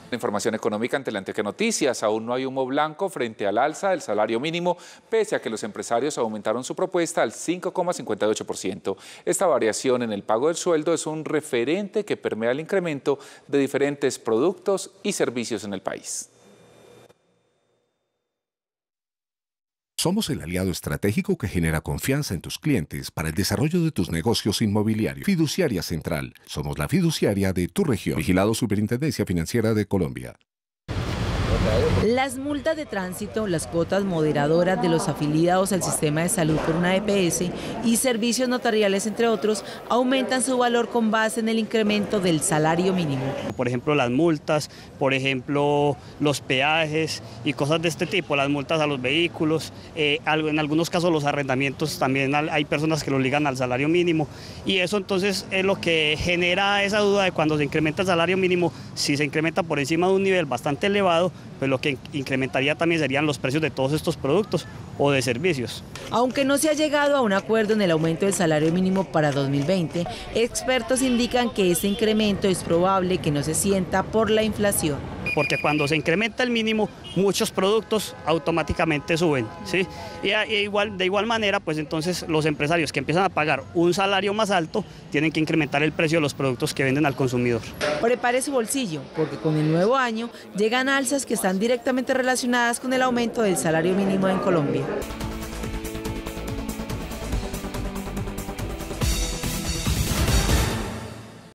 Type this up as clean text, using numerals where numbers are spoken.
Información económica ante la Antioquia Noticias. Aún no hay humo blanco frente al alza del salario mínimo, pese a que los empresarios aumentaron su propuesta al 5,58%. Esta variación en el pago del sueldo es un referente que permea el incremento de diferentes productos y servicios en el país. Somos el aliado estratégico que genera confianza en tus clientes para el desarrollo de tus negocios inmobiliarios. Fiduciaria Central. Somos la fiduciaria de tu región. Vigilado Superintendencia Financiera de Colombia. Las multas de tránsito, las cuotas moderadoras de los afiliados al sistema de salud por una EPS y servicios notariales, entre otros, aumentan su valor con base en el incremento del salario mínimo. Por ejemplo, las multas, por ejemplo, los peajes y cosas de este tipo, las multas a los vehículos, en algunos casos los arrendamientos también hay personas que lo ligan al salario mínimo, y eso entonces es lo que genera esa duda de cuando se incrementa el salario mínimo. Si se incrementa por encima de un nivel bastante elevado, pues lo que incrementaría también serían los precios de todos estos productos o de servicios. Aunque no se ha llegado a un acuerdo en el aumento del salario mínimo para 2020, expertos indican que ese incremento es probable que no se sienta por la inflación. Porque cuando se incrementa el mínimo, muchos productos automáticamente suben, ¿sí? Y de igual manera, pues entonces los empresarios que empiezan a pagar un salario más alto tienen que incrementar el precio de los productos que venden al consumidor. Prepare su bolsillo, porque con el nuevo año llegan alzas que están directamente relacionadas con el aumento del salario mínimo en Colombia.